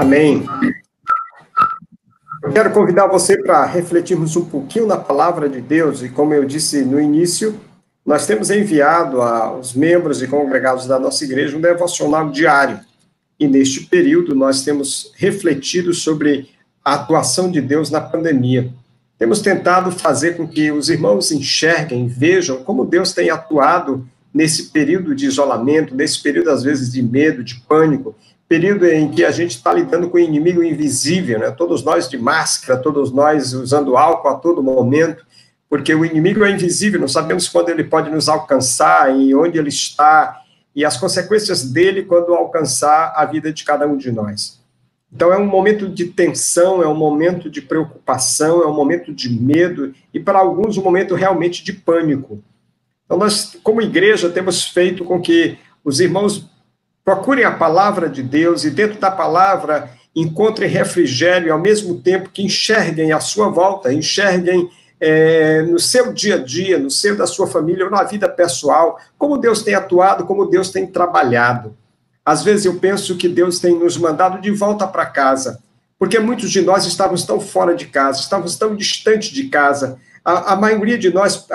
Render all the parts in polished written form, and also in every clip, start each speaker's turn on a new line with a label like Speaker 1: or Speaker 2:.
Speaker 1: Amém. Eu quero convidar você para refletirmos um pouquinho na palavra de Deus, e como eu disse no início, nós temos enviado aos membros e congregados da nossa igreja um devocional diário, e neste período nós temos refletido sobre a atuação de Deus na pandemia. Temos tentado fazer com que os irmãos enxerguem, vejam como Deus tem atuado nesse período de isolamento, nesse período, às vezes, de medo, de pânico, período em que a gente está lidando com o inimigo invisível, né? Todos nós de máscara, todos nós usando álcool a todo momento, porque o inimigo é invisível, não sabemos quando ele pode nos alcançar e onde ele está, e as consequências dele quando alcançar a vida de cada um de nós. Então, é um momento de tensão, é um momento de preocupação, é um momento de medo, e para alguns, um momento realmente de pânico. Então, nós, como igreja, temos feito com que os irmãos procurem a palavra de Deus e, dentro da palavra, encontrem refrigério, ao mesmo tempo que enxerguem à sua volta, enxerguem no seu dia a dia, no seio da sua família, ou na vida pessoal, como Deus tem atuado, como Deus tem trabalhado. Às vezes eu penso que Deus tem nos mandado de volta para casa, porque muitos de nós estávamos tão fora de casa, estávamos tão distantes de casa. A maioria de nós,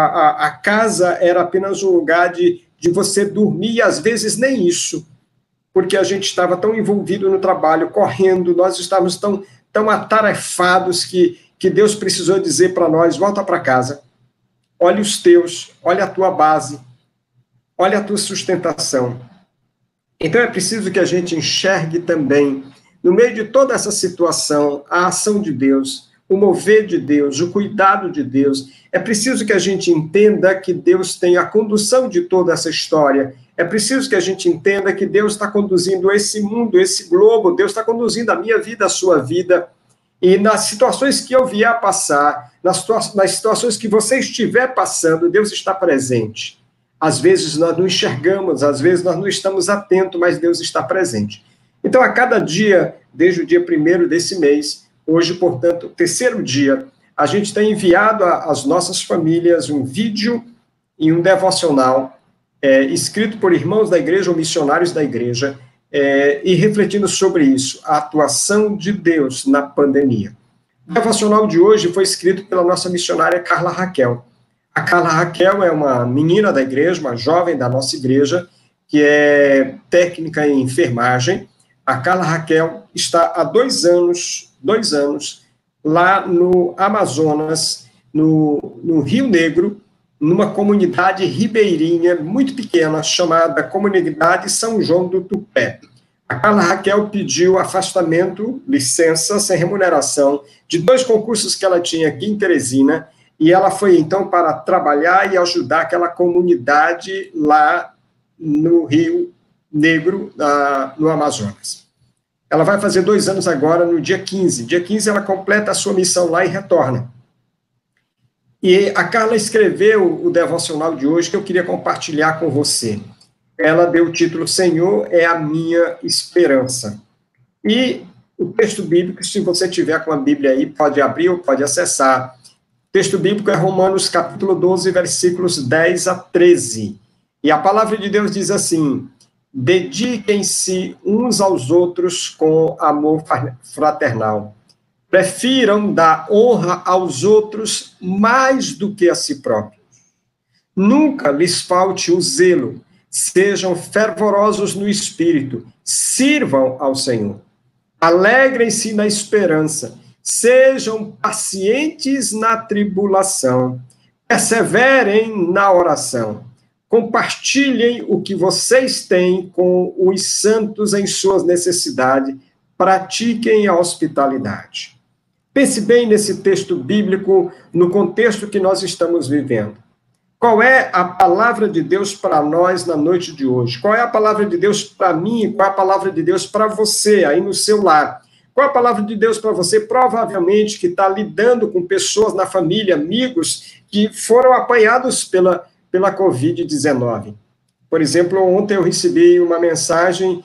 Speaker 1: a casa era apenas um lugar de você dormir, e às vezes nem isso, porque a gente estava tão envolvido no trabalho, correndo, nós estávamos tão atarefados que Deus precisou dizer para nós: volta para casa, olha os teus, olha a tua base, olha a tua sustentação. Então é preciso que a gente enxergue também, no meio de toda essa situação, a ação de Deus, o mover de Deus, o cuidado de Deus. É preciso que a gente entenda que Deus tem a condução de toda essa história. É preciso que a gente entenda que Deus está conduzindo esse mundo, esse globo, Deus está conduzindo a minha vida, a sua vida. E nas situações que eu vier a passar, nas situações que você estiver passando, Deus está presente. Às vezes nós não enxergamos, às vezes nós não estamos atentos, mas Deus está presente. Então, a cada dia, desde o dia 1º desse mês, hoje, portanto, o 3º dia, a gente tem enviado às nossas famílias um vídeo e um devocional escrito por irmãos da igreja ou missionários da igreja, e refletindo sobre isso, a atuação de Deus na pandemia. O devocional de hoje foi escrito pela nossa missionária Carla Raquel. A Carla Raquel é uma menina da igreja, uma jovem da nossa igreja, que é técnica em enfermagem. A Carla Raquel está há 2 anos lá no Amazonas, no Rio Negro, numa comunidade ribeirinha muito pequena, chamada Comunidade São João do Tupé. A Carla Raquel pediu afastamento, licença, sem remuneração, de 2 concursos que ela tinha aqui em Teresina, e ela foi, então, para trabalhar e ajudar aquela comunidade lá no Rio Negro, no Amazonas. Ela vai fazer 2 anos agora, no dia 15. Dia 15 ela completa a sua missão lá e retorna. E a Carla escreveu o devocional de hoje que eu queria compartilhar com você. Ela deu o título Senhor é a minha esperança. E o texto bíblico, se você tiver com a Bíblia aí, pode abrir ou pode acessar. O texto bíblico é Romanos capítulo 12, versículos 10 a 13. E a palavra de Deus diz assim: dediquem-se uns aos outros com amor fraternal. Prefiram dar honra aos outros mais do que a si próprios. Nunca lhes falte o zelo. Sejam fervorosos no espírito. Sirvam ao Senhor. Alegrem-se na esperança. Sejam pacientes na tribulação. Perseverem na oração. Compartilhem o que vocês têm com os santos em suas necessidades. Pratiquem a hospitalidade. Pense bem nesse texto bíblico, no contexto que nós estamos vivendo. Qual é a palavra de Deus para nós na noite de hoje? Qual é a palavra de Deus para mim? Qual é a palavra de Deus para você aí no seu lar? Qual é a palavra de Deus para você, provavelmente, que está lidando com pessoas na família, amigos, que foram apanhados pela Covid-19? Por exemplo, ontem eu recebi uma mensagem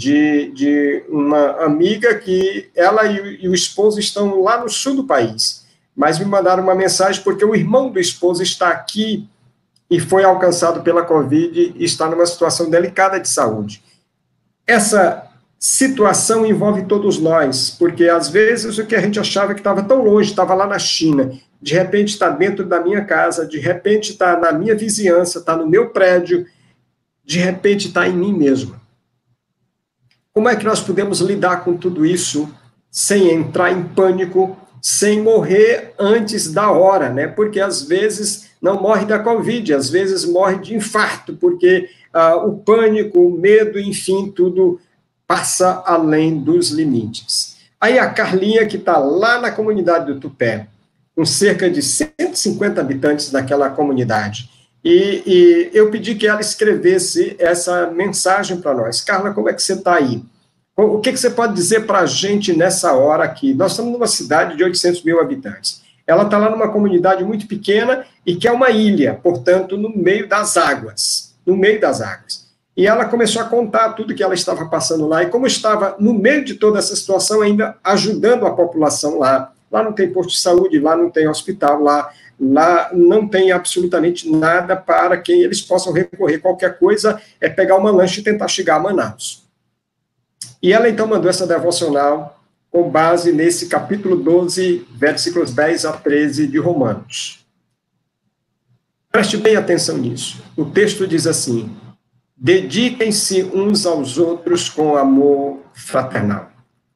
Speaker 1: de uma amiga que ela e o esposo estão lá no sul do país, mas me mandaram uma mensagem porque o irmão do esposo está aqui e foi alcançado pela Covid e está numa situação delicada de saúde. Essa situação envolve todos nós, porque às vezes o que a gente achava que estava tão longe, estava lá na China, de repente está dentro da minha casa, de repente está na minha vizinhança, está no meu prédio, de repente está em mim mesmo. Como é que nós podemos lidar com tudo isso sem entrar em pânico, sem morrer antes da hora, né? Porque às vezes não morre da Covid, às vezes morre de infarto, porque o pânico, o medo, enfim, tudo passa além dos limites. Aí a Carlinha, que está lá na comunidade do Tupé, com cerca de 150 habitantes naquela comunidade, e eu pedi que ela escrevesse essa mensagem para nós. Carla, como é que você está aí? O que você pode dizer para a gente nessa hora aqui? Nós estamos numa cidade de 800 mil habitantes. Ela está lá numa comunidade muito pequena e que é uma ilha, portanto, no meio das águas. No meio das águas. E ela começou a contar tudo que ela estava passando lá e como estava no meio de toda essa situação ainda ajudando a população lá. Lá não tem posto de saúde, lá não tem hospital, lá não tem absolutamente nada para quem eles possam recorrer. Qualquer coisa é pegar uma lancha e tentar chegar a Manaus. E ela então mandou essa devocional com base nesse capítulo 12, versículos 10 a 13 de Romanos. Preste bem atenção nisso. O texto diz assim: dediquem-se uns aos outros com amor fraternal.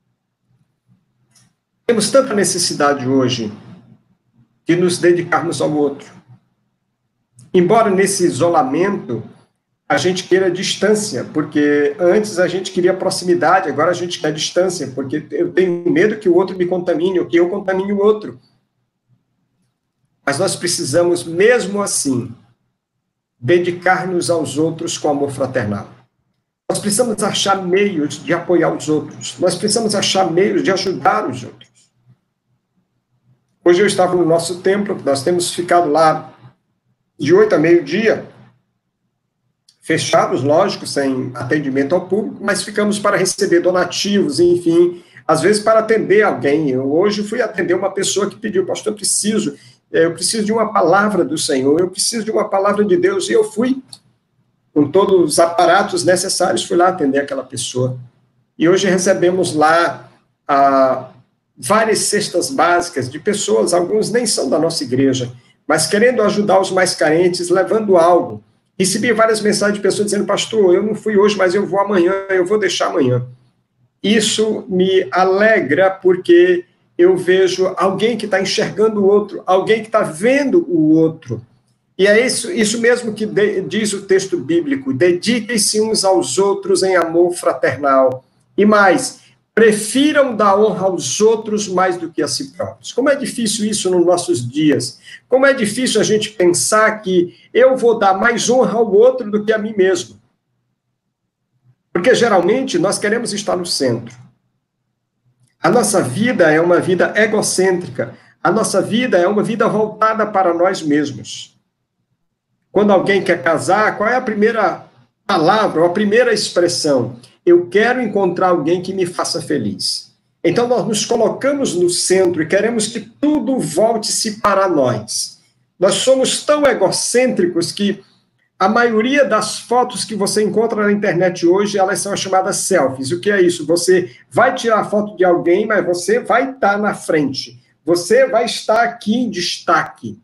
Speaker 1: Temos tanta necessidade hoje de nos dedicarmos ao outro. Embora nesse isolamento a gente queira distância, porque antes a gente queria proximidade, agora a gente quer distância, porque eu tenho medo que o outro me contamine, ou que eu contamine o outro. Mas nós precisamos, mesmo assim, dedicar-nos aos outros com amor fraternal. Nós precisamos achar meios de apoiar os outros. Nós precisamos achar meios de ajudar os outros. Hoje eu estava no nosso templo, nós temos ficado lá de 8 a meio-dia, fechados, lógico, sem atendimento ao público, mas ficamos para receber donativos, enfim, às vezes para atender alguém. Eu hoje fui atender uma pessoa que pediu: pastor, eu preciso de uma palavra do Senhor, eu preciso de uma palavra de Deus, e eu fui, com todos os aparatos necessários, fui lá atender aquela pessoa. E hoje recebemos lá várias cestas básicas de pessoas, alguns nem são da nossa igreja, mas querendo ajudar os mais carentes, levando algo. Recebi várias mensagens de pessoas dizendo: pastor, eu não fui hoje, mas eu vou amanhã, eu vou deixar amanhã. Isso me alegra, porque eu vejo alguém que está enxergando o outro, alguém que está vendo o outro. E é isso mesmo que diz o texto bíblico: dediquem-se uns aos outros em amor fraternal. E mais, prefiram dar honra aos outros mais do que a si próprios. Como é difícil isso nos nossos dias. Como é difícil a gente pensar que eu vou dar mais honra ao outro do que a mim mesmo. Porque, geralmente, nós queremos estar no centro. A nossa vida é uma vida egocêntrica. A nossa vida é uma vida voltada para nós mesmos. Quando alguém quer casar, qual é a primeira palavra, ou a primeira expressão? Eu quero encontrar alguém que me faça feliz. Então, nós nos colocamos no centro e queremos que tudo volte-se para nós. Nós somos tão egocêntricos que a maioria das fotos que você encontra na internet hoje, elas são chamadas selfies. O que é isso? Você vai tirar foto de alguém, mas você vai estar na frente. Você vai estar aqui em destaque.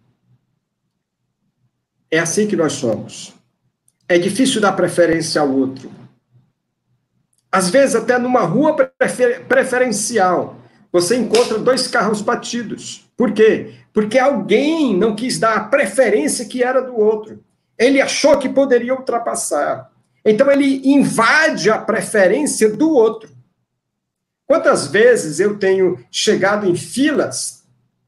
Speaker 1: É assim que nós somos. É difícil dar preferência ao outro. Às vezes, até numa rua preferencial, você encontra 2 carros batidos. Por quê? Porque alguém não quis dar a preferência que era do outro. Ele achou que poderia ultrapassar. Então, ele invade a preferência do outro. Quantas vezes eu tenho chegado em filas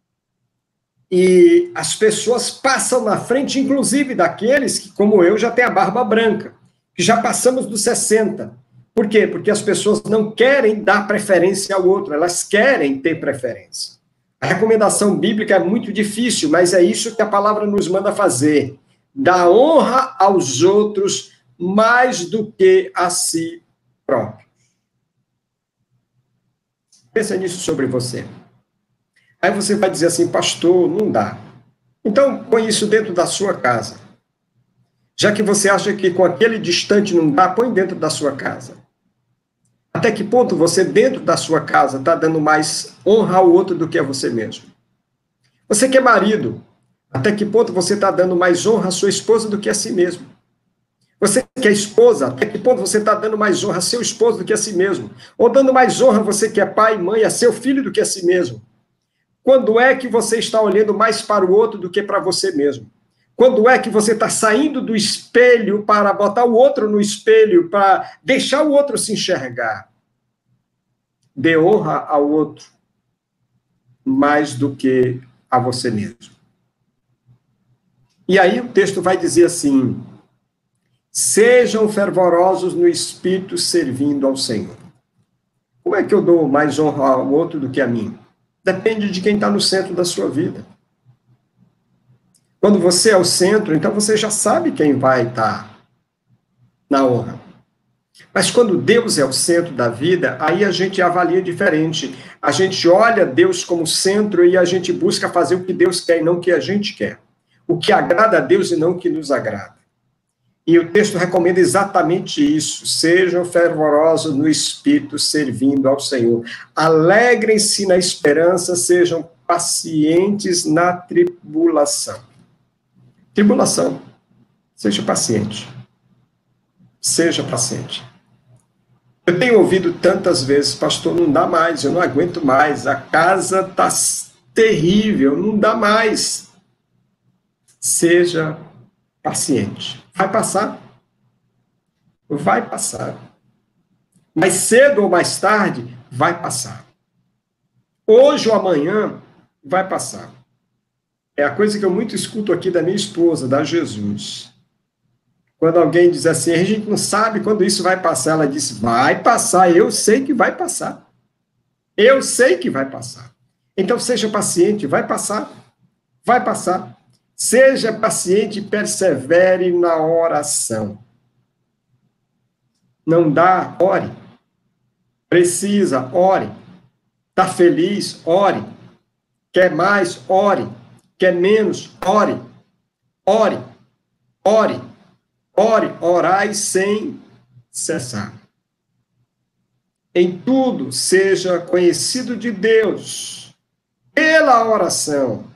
Speaker 1: e as pessoas passam na frente, inclusive daqueles que, como eu, já têm a barba branca, que já passamos dos 60. Por quê? Porque as pessoas não querem dar preferência ao outro, elas querem ter preferência. A recomendação bíblica é muito difícil, mas é isso que a palavra nos manda fazer. Dar honra aos outros mais do que a si próprio. Pensa nisso sobre você. Aí você vai dizer assim: pastor, não dá. Então, põe isso dentro da sua casa. Já que você acha que com aquele distante não dá, põe dentro da sua casa. Até que ponto você, dentro da sua casa, está dando mais honra ao outro do que a você mesmo? Você que é marido, até que ponto você está dando mais honra à sua esposa do que a si mesmo? Você que é esposa, até que ponto você está dando mais honra a seu esposo do que a si mesmo? Ou dando mais honra, você que é pai e mãe, a seu filho do que a si mesmo? Quando é que você está olhando mais para o outro do que para você mesmo? Quando é que você está saindo do espelho para botar o outro no espelho, para deixar o outro se enxergar? Dê honra ao outro mais do que a você mesmo. E aí o texto vai dizer assim: sejam fervorosos no espírito servindo ao Senhor. Como é que eu dou mais honra ao outro do que a mim? Depende de quem está no centro da sua vida. Quando você é o centro, então você já sabe quem vai estar na honra. Mas quando Deus é o centro da vida, aí a gente avalia diferente. A gente olha Deus como centro e a gente busca fazer o que Deus quer e não o que a gente quer. O que agrada a Deus e não o que nos agrada. E o texto recomenda exatamente isso. Sejam fervorosos no espírito, servindo ao Senhor. Alegrem-se na esperança, sejam pacientes na tribulação. Tribulação. Seja paciente. Seja paciente. Eu tenho ouvido tantas vezes, pastor, não dá mais, eu não aguento mais, a casa está terrível, não dá mais. Seja paciente. Vai passar. Vai passar. Mais cedo ou mais tarde, vai passar. Hoje ou amanhã, vai passar. É a coisa que eu muito escuto aqui da minha esposa, da Jesus. Quando alguém diz assim, a gente não sabe quando isso vai passar, ela diz, vai passar, eu sei que vai passar. Eu sei que vai passar. Então seja paciente, vai passar. Vai passar. Seja paciente e persevere na oração. Não dá, ore. Precisa, ore. Está feliz, ore. Quer mais, ore. Quer menos, ore. Ore. Ore. Ore, orai sem cessar. Em tudo, seja conhecido de Deus, pela oração,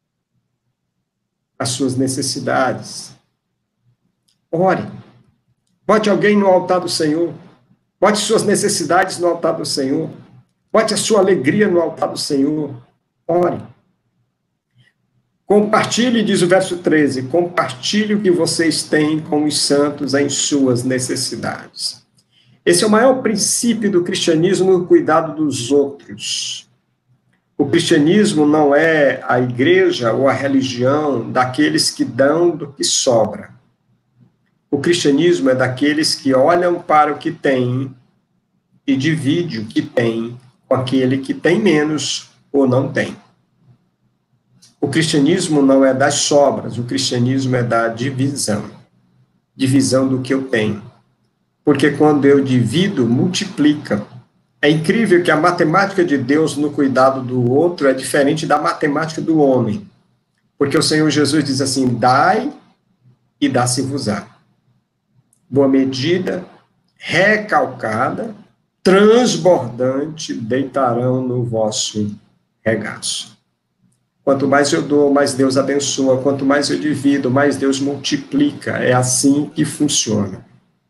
Speaker 1: as suas necessidades. Ore. Bote alguém no altar do Senhor. Bote suas necessidades no altar do Senhor. Bote a sua alegria no altar do Senhor. Ore. Compartilhe, diz o verso 13, compartilhe o que vocês têm com os santos em suas necessidades. Esse é o maior princípio do cristianismo no cuidado dos outros. O cristianismo não é a igreja ou a religião daqueles que dão do que sobra. O cristianismo é daqueles que olham para o que tem e divide o que tem com aquele que tem menos ou não tem. O cristianismo não é das sobras, o cristianismo é da divisão. Divisão do que eu tenho. Porque quando eu divido, multiplica. É incrível que a matemática de Deus no cuidado do outro é diferente da matemática do homem. Porque o Senhor Jesus diz assim, dai e dá-se-vos-á. Boa medida, recalcada, transbordante, deitarão no vosso regaço. Quanto mais eu dou, mais Deus abençoa. Quanto mais eu divido, mais Deus multiplica. É assim que funciona.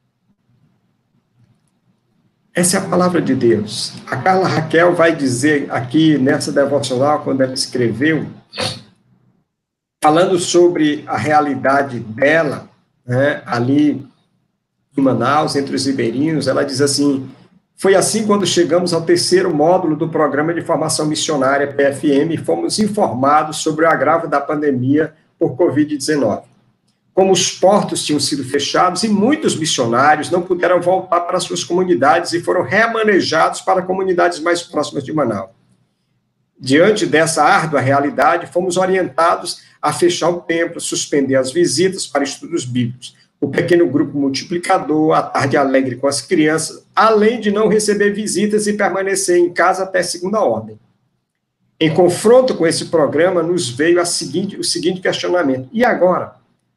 Speaker 1: Essa é a palavra de Deus. A Carla Raquel vai dizer aqui nessa devocional, quando ela escreveu, falando sobre a realidade dela, né, ali em Manaus, entre os ribeirinhos, ela diz assim, foi assim quando chegamos ao terceiro módulo do Programa de Formação Missionária, PFM, e fomos informados sobre o agravo da pandemia por Covid-19. Como os portos tinham sido fechados e muitos missionários não puderam voltar para suas comunidades e foram remanejados para comunidades mais próximas de Manaus. Diante dessa árdua realidade, fomos orientados a fechar o templo, suspender as visitas para estudos bíblicos. O pequeno grupo multiplicador, a tarde alegre com as crianças, além de não receber visitas e permanecer em casa até segunda ordem. Em confronto com esse programa, nos veio o seguinte questionamento. E agora?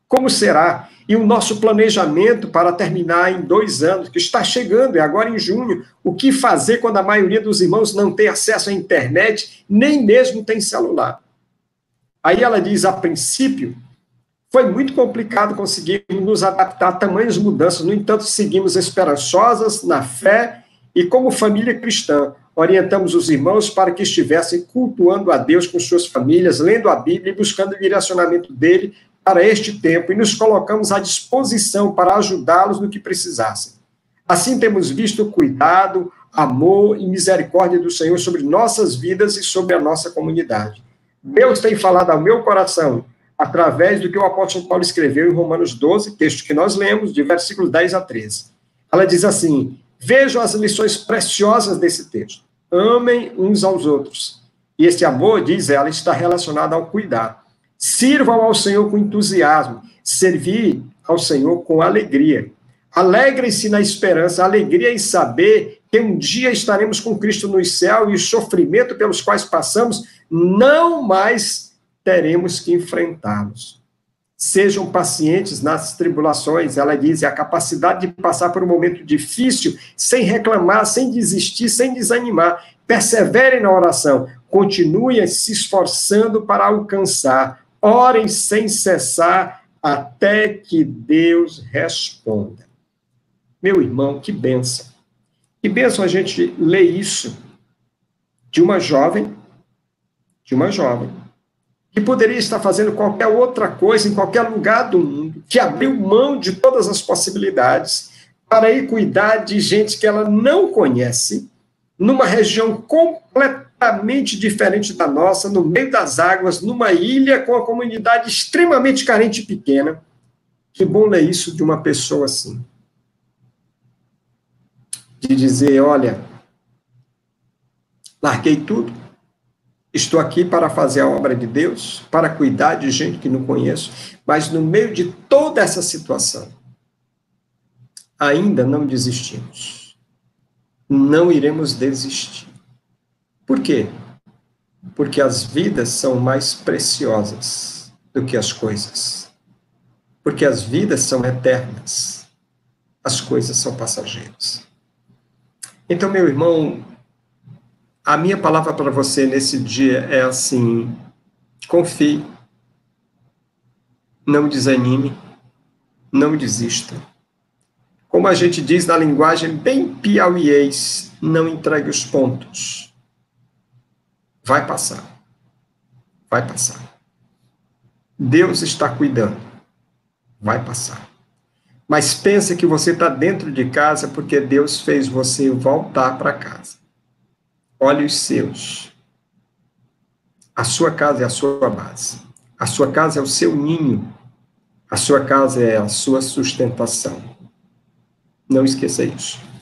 Speaker 1: Como será? E o nosso planejamento para terminar em 2 anos, que está chegando, é agora em junho, o que fazer quando a maioria dos irmãos não tem acesso à internet, nem mesmo tem celular? Aí ela diz, a princípio, foi muito complicado conseguirmos nos adaptar a tamanhas mudanças, no entanto, seguimos esperançosas na fé e como família cristã, orientamos os irmãos para que estivessem cultuando a Deus com suas famílias, lendo a Bíblia e buscando o direcionamento dele para este tempo, e nos colocamos à disposição para ajudá-los no que precisassem. Assim temos visto o cuidado, amor e misericórdia do Senhor sobre nossas vidas e sobre a nossa comunidade. Deus tem falado ao meu coração através do que o apóstolo Paulo escreveu em Romanos 12, texto que nós lemos, de versículos 10 a 13. Ela diz assim, vejam as lições preciosas desse texto. Amem uns aos outros. E esse amor, diz ela, está relacionado ao cuidar. Sirvam ao Senhor com entusiasmo. Servir ao Senhor com alegria. Alegrem-se na esperança, alegria em saber que um dia estaremos com Cristo no céu e o sofrimento pelos quais passamos não mais teremos que enfrentá-los. Sejam pacientes nas tribulações, ela diz, a capacidade de passar por um momento difícil sem reclamar, sem desistir, sem desanimar. Perseverem na oração, continuem se esforçando para alcançar, orem sem cessar até que Deus responda. Meu irmão, que bênção. Que bênção a gente ler isso de uma jovem, que poderia estar fazendo qualquer outra coisa em qualquer lugar do mundo, que abriu mão de todas as possibilidades para ir cuidar de gente que ela não conhece, numa região completamente diferente da nossa, no meio das águas, numa ilha com a comunidade extremamente carente e pequena. Que bom ler isso de uma pessoa assim. De dizer, olha, larguei tudo, estou aqui para fazer a obra de Deus, para cuidar de gente que não conheço, mas no meio de toda essa situação, ainda não desistimos. Não iremos desistir. Por quê? Porque as vidas são mais preciosas do que as coisas. Porque as vidas são eternas. As coisas são passageiras. Então, meu irmão, a minha palavra para você nesse dia é assim, confie, não desanime, não desista. Como a gente diz na linguagem bem piauiês, não entregue os pontos. Vai passar. Vai passar. Deus está cuidando. Vai passar. Mas pensa que você está dentro de casa porque Deus fez você voltar para casa. Olhe os seus. A sua casa é a sua base. A sua casa é o seu ninho. A sua casa é a sua sustentação. Não esqueça isso.